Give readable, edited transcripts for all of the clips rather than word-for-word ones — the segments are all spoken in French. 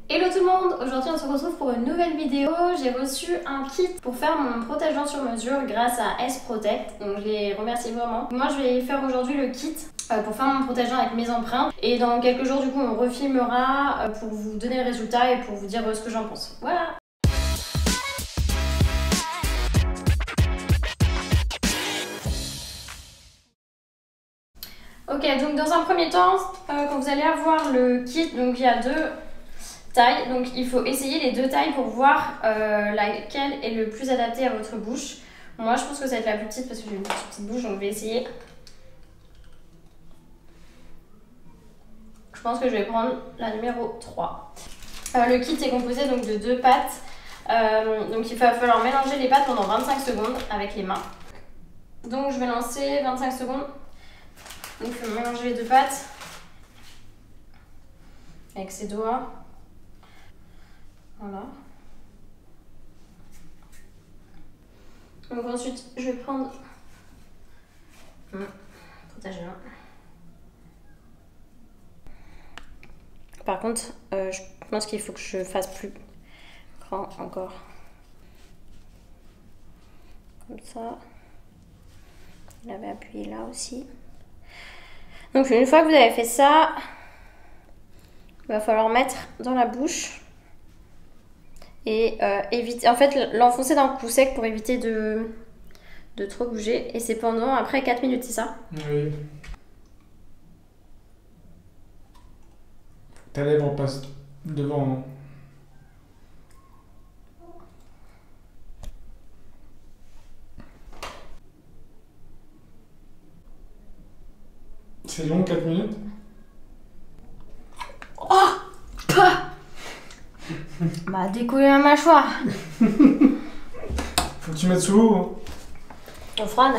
Hello tout le monde, aujourd'hui on se retrouve pour une nouvelle vidéo. J'ai reçu un kit pour faire mon protège-dents sur mesure grâce à S-Protect, donc je les remercie vraiment. Moi je vais faire aujourd'hui le kit pour faire mon protège-dents avec mes empreintes et dans quelques jours du coup on refilmera pour vous donner le résultat et pour vous dire ce que j'en pense. Voilà. Ok, donc dans un premier temps, quand vous allez avoir le kit, donc il y a deux tailles, donc il faut essayer les deux tailles pour voir laquelle est le plus adapté à votre bouche. Moi je pense que ça va être la plus petite parce que j'ai une petite bouche, donc je vais essayer. Je pense que je vais prendre la numéro 3. Le kit est composé donc de deux pâtes, donc il va falloir mélanger les pâtes pendant 25 secondes avec les mains. Donc je vais lancer 25 secondes. Donc il faut mélanger les deux pâtes avec ses doigts. Voilà. Donc ensuite je vais prendre protège-dents. Par contre, je pense qu'il faut que je fasse plus grand encore. Comme ça. Vous l'avez appuyé là aussi. Donc une fois que vous avez fait ça, il va falloir mettre dans la bouche et éviter, en fait l'enfoncer d'un coup sec pour éviter de trop bouger. Et c'est pendant après 4 minutes, c'est ça? Oui. Ta lèvre passe devant. C'est long, 4 minutes? Oh bah décoller la mâchoire. Faut que tu mettes sous l'eau. On froide.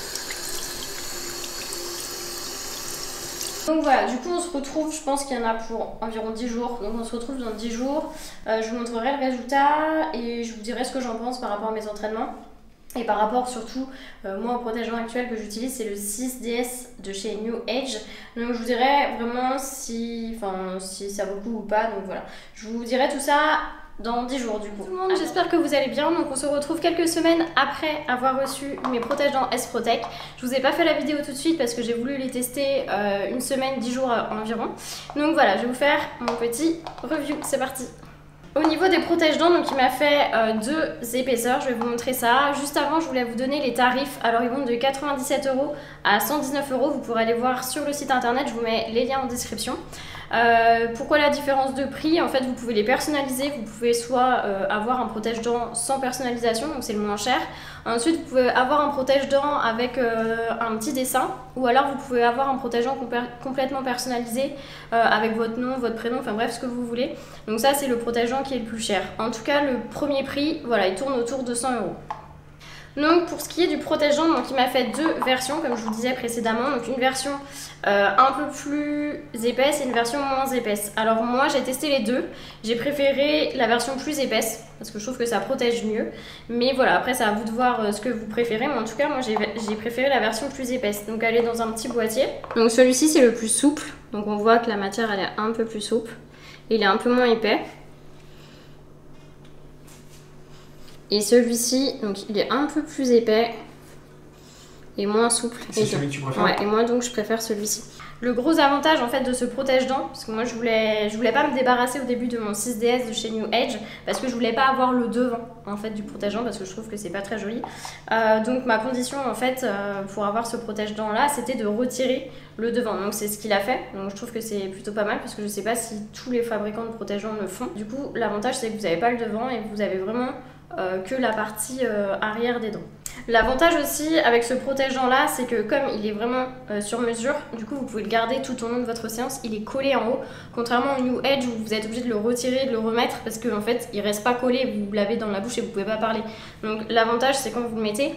Donc voilà, du coup on se retrouve, je pense qu'il y en a pour environ 10 jours. Donc on se retrouve dans 10 jours. Je vous montrerai le résultat et je vous dirai ce que j'en pense par rapport à mes entraînements. Et par rapport surtout, moi au protège-dents actuel que j'utilise c'est le 6DS de chez New Age. Donc je vous dirai vraiment si ça vaut le coup ou pas. Donc voilà, je vous dirai tout ça dans 10 jours du coup. Tout le monde, j'espère que vous allez bien. Donc on se retrouve quelques semaines après avoir reçu mes protège-dents S-Protect. Je vous ai pas fait la vidéo tout de suite parce que j'ai voulu les tester une semaine, 10 jours environ. Donc voilà, je vais vous faire mon petit review, c'est parti. Au niveau des protège-dents, donc il m'a fait deux épaisseurs, je vais vous montrer ça. Juste avant, je voulais vous donner les tarifs. Alors ils vont de 97 € à 119 €. Vous pourrez aller voir sur le site internet, je vous mets les liens en description. Pourquoi la différence de prix? En fait, vous pouvez les personnaliser. Vous pouvez soit avoir un protège-dents sans personnalisation, donc c'est le moins cher. Ensuite, vous pouvez avoir un protège-dents avec un petit dessin. Ou alors, vous pouvez avoir un protège-dents complètement personnalisé avec votre nom, votre prénom, enfin bref, ce que vous voulez. Donc ça, c'est le protège-dents qui est le plus cher. En tout cas, le premier prix, voilà, il tourne autour de 100 €. Donc pour ce qui est du protège-dents, donc il m'a fait deux versions comme je vous disais précédemment, donc une version un peu plus épaisse et une version moins épaisse. Alors moi j'ai testé les deux, j'ai préféré la version plus épaisse parce que je trouve que ça protège mieux, mais voilà, après c'est à vous de voir ce que vous préférez, mais en tout cas moi j'ai préféré la version plus épaisse. Donc elle est dans un petit boîtier, donc celui-ci c'est le plus souple, donc on voit que la matière elle est un peu plus souple, il est un peu moins épais. Et celui-ci, donc il est un peu plus épais et moins souple. C'est celui que tu préfères? Ouais, et moi donc je préfère celui-ci. Le gros avantage en fait de ce protège-dents, parce que moi je voulais pas me débarrasser au début de mon 6DS de chez New Age, parce que je voulais pas avoir le devant en fait du protège-dents, parce que je trouve que c'est pas très joli. Donc ma condition en fait pour avoir ce protège-dents là, c'était de retirer le devant. Donc c'est ce qu'il a fait. Donc je trouve que c'est plutôt pas mal, parce que je sais pas si tous les fabricants de protège-dents le font. Du coup l'avantage c'est que vous n'avez pas le devant et vous avez vraiment que la partie arrière des dents. L'avantage aussi avec ce protège-dents là, c'est que comme il est vraiment sur mesure, du coup vous pouvez le garder tout au long de votre séance, il est collé en haut, contrairement au New Age où vous êtes obligé de le retirer, de le remettre, parce qu'en fait il reste pas collé, vous l'avez dans la bouche et vous pouvez pas parler. Donc l'avantage c'est quand vous le mettez,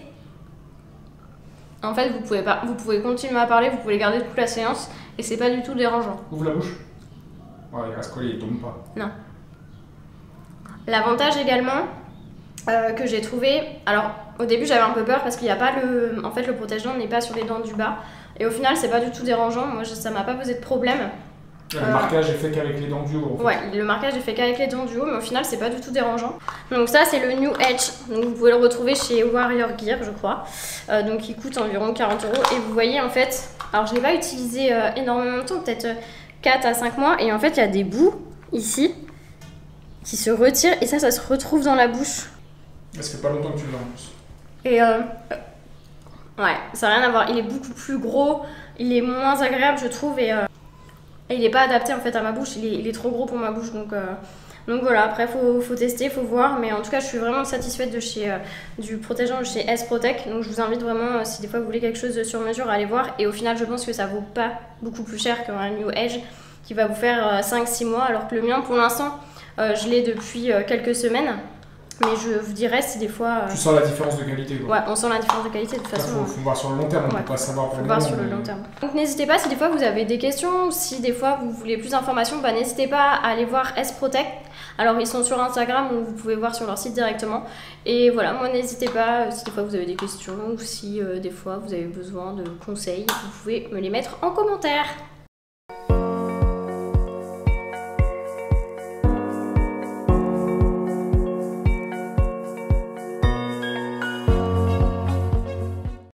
en fait vous pouvez continuer à parler, vous pouvez le garder toute la séance et c'est pas du tout dérangeant. Ouvre la bouche. Ouais, il reste collé, il tombe pas. Non. L'avantage également que j'ai trouvé, alors au début j'avais un peu peur parce qu'il n'y a pas en fait le protège-dents n'est pas sur les dents du bas et au final c'est pas du tout dérangeant, moi ça m'a pas posé de problème. Le marquage est fait qu'avec les dents du haut. En fait. Ouais, le marquage est fait qu'avec les dents du haut, mais au final, c'est pas du tout dérangeant. Donc ça, c'est le New Edge. Donc vous pouvez le retrouver chez Warrior Gear, je crois. Donc il coûte environ 40 €. Et vous voyez, en fait, alors je l'ai pas utilisé énormément de temps, peut-être 4 à 5 mois. Et en fait, il y a des bouts ici qui se retirent et ça se retrouve dans la bouche. Ça fait pas longtemps que tu l'as en plus. Et ouais, ça n'a rien à voir. Il est beaucoup plus gros, il est moins agréable, je trouve, et il n'est pas adapté en fait à ma bouche. Il est trop gros pour ma bouche, donc voilà. Après, faut tester, faut voir, mais en tout cas, je suis vraiment satisfaite de du protégeant de chez S-Protect. Donc, je vous invite vraiment, si des fois vous voulez quelque chose sur mesure, à aller voir. Et au final, je pense que ça vaut pas beaucoup plus cher qu'un New Edge qui va vous faire 5-6 mois, alors que le mien, pour l'instant, je l'ai depuis quelques semaines. Mais je vous dirais si des fois... Tu sens la différence de qualité quoi. Ouais, on sent la différence de qualité de toute façon. Faut voir sur le long terme, on peut pas savoir pour le moment. Sur le long terme. Donc n'hésitez pas, si des fois vous avez des questions, ou si des fois vous voulez plus d'informations, bah, n'hésitez pas à aller voir S-Protect. Alors ils sont sur Instagram, ou vous pouvez voir sur leur site directement. Et voilà, moi n'hésitez pas, si des fois vous avez des questions, ou si des fois vous avez besoin de conseils, vous pouvez me les mettre en commentaire.